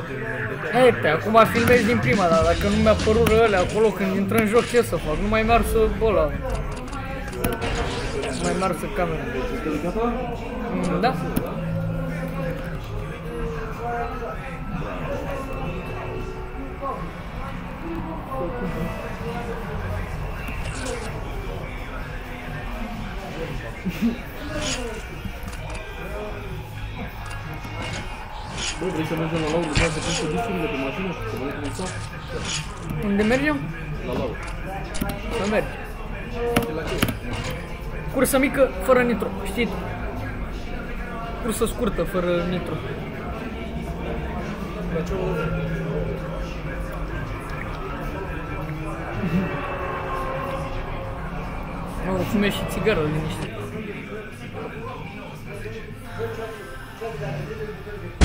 Ei, pe acum filmez din prima, dar dacă nu mi-a părut ălea acolo când intră în joc, ce să fac? Nu mai merg să ăla. Nu mai merg să camera. Da? Bă, vrei să mergem la Laur, vreau să pun discurile pe mașină și să vedem cum stau? Unde mergem? La Laur. Să mergem. De la ce? Cursă mică, fără nitro, știi? Cursă scurtă, fără nitro. La ce o... Mă, fumezi și țigară, liniște.